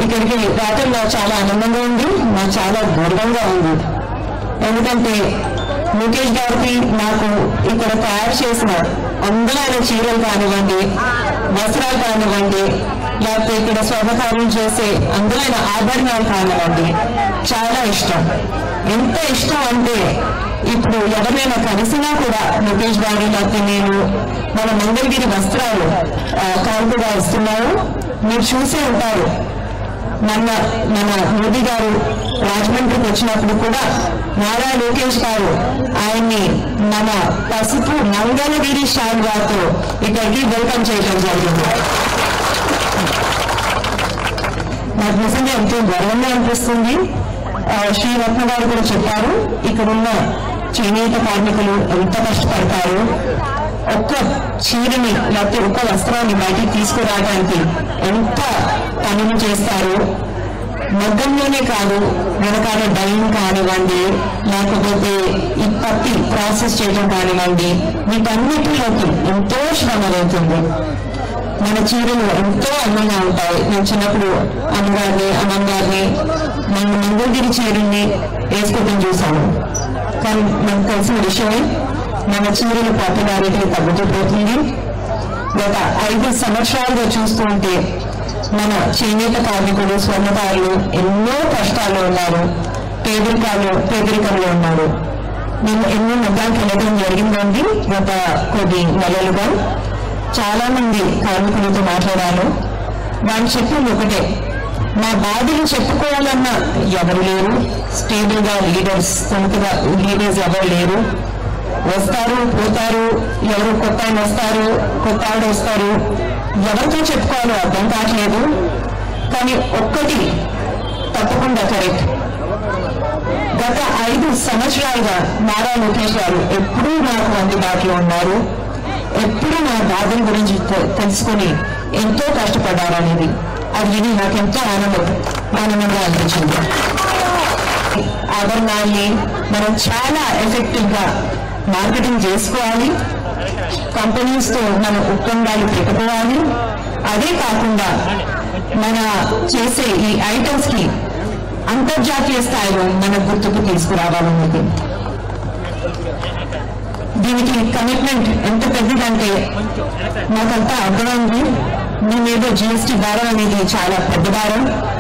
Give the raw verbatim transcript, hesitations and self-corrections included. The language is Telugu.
ఇక్కడికి రావటం నాకు చాలా ఆనందంగా ఉంది, నాకు చాలా గర్వంగా ఉంది. ఎందుకంటే ముఖేష్ గారికి నాకు ఇక్కడ తయారు చేసిన అందమైన చీరలు కానివ్వండి, వస్త్రాలు కానివ్వండి, లేకపోతే ఇక్కడ స్వర్ణకార్యం చేసే అందమైన ఆభరణాలు కానివ్వండి చాలా ఇష్టం. ఎంత ఇష్టం అంటే ఇప్పుడు ఎవరైనా కలిసినా కూడా ముఖేష్ గారు లేకపోతే నేను మన మంగళగిరి వస్త్రాలు కానుకగా ఇస్తున్నారు. మీరు చూసే ఉంటారు, మన మన మోదీ గారు రాజమండ్రికి వచ్చినప్పుడు కూడా నారా లోకేష్ గారు ఆయన్ని మన పసుపు మంగళగిరి శాల్వాతో ఇక్కడికి వెల్కమ్ చేయడం జరిగింది. నాకు నిజంగా ఎంతో గర్వంగా అనిపిస్తుంది. శ్రీరత్న గారు కూడా చెప్పారు, ఇక్కడున్న చేనేత కార్మికులు ఎంత కష్టపడతారు, ఒక్క చీరని లేకపోతే ఒక్క వస్త్రాన్ని బయటికి తీసుకురావడానికి ఎంత పనులు చేస్తారు. మగ్గంలోనే కాదు, వెనకాల డైయింగ్ కానివ్వండి, లేకపోతే ఈ పత్తి ప్రాసెస్ చేయడం కానివ్వండి, వీటన్నిటిలోకి ఎంతో శ్రమ అవుతుంది. మన చీరలు ఎంతో అందంగా ఉంటాయి. నేను చిన్నప్పుడు అమ్మగారిని అమ్మగారిని మన మంగళగిరి చీరల్ని వేసుకోవడం చూశాను. కానీ నాకు తెలిసిన విషయమే, మన చీరల పాపులారిటీ తగ్గుతూ పోతుంది. గత ఐదు సంవత్సరాలుగా చూస్తూ ఉంటే మన చేనేత కార్మికులు స్వర్ణకారులు ఎన్నో కష్టాల్లో ఉన్నారు, పేదరికాలు పేదరికంలో ఉన్నారు. నేను ఎన్నో మగ్గాలకు వెళ్ళడం జరిగిందండి. గత కొద్ది నెలలుగా చాలా మంది కార్మికులతో మాట్లాడాను. వాళ్ళు చెప్పింది ఒకటే, మా బాధలు చెప్పుకోవాలన్నా ఎవరు లేరు, స్టేబుల్ గా లీడర్స్ సొంతగా లీడర్స్ ఎవరు లేరు. వస్తారు పోతారు, ఎవరు కొత్త ఆయన వస్తారు, కొత్త ఆవిడ వస్తారు, ఎవరితో చెప్పుకోవాలో అర్థం కావట్లేదు. కానీ ఒక్కటి తప్పకుండా కరెక్ట్, గత ఐదు సంవత్సరాలుగా నారా లోకేష్ గారు ఎప్పుడూ నాకు అందుబాటులో ఉన్నారు. ఎప్పుడూ నా బాధల గురించి తెలుసుకుని ఎంతో కష్టపడ్డారనేది అది విని నాకు ఎంతో ఆనందం ఆనందంగా అనిపించింది. ఆభరణాన్ని మనం చాలా ఎఫెక్టివ్ గా మార్కెటింగ్ చేసుకోవాలి, కంపెనీస్ తో మన ఒప్పందాలు పెట్టుకోవాలి. అదే కాకుండా మన చేసే ఈ ఐటమ్స్ కి అంతర్జాతీయ స్థాయిలో మన గుర్తుకు తీసుకురావాలన్నది. దీనికి కమిట్మెంట్ ఎంత పెద్దదంటే నాకంతా అర్థమైంది. మేమేదో జిఎస్టీ భారం అనేది చాలా పెద్ద భారం,